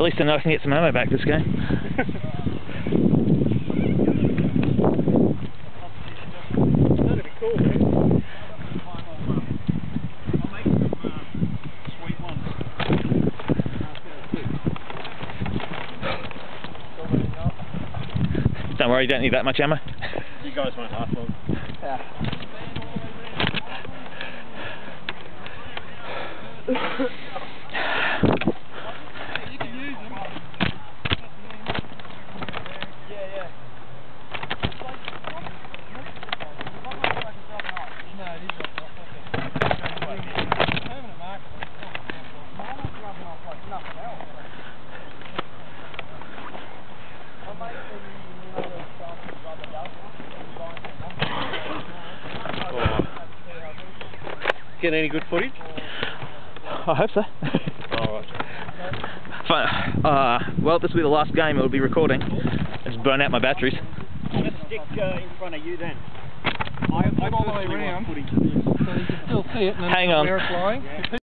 least I know I can get some ammo back this game. That'd be cool, man. I'll make some sweet ones. Don't worry, you don't need that much ammo. You guys won't last long. Yeah. You can use them. Yeah. No, it is not. Permanent marker. Mine was rubbing off like nothing else. Get any good footage? I hope so. Well, this will be the last game it'll be recording. Just burn out my batteries. Let's stick in front of you then. I all the way around, so you can still see it and then hang on. where it's lying.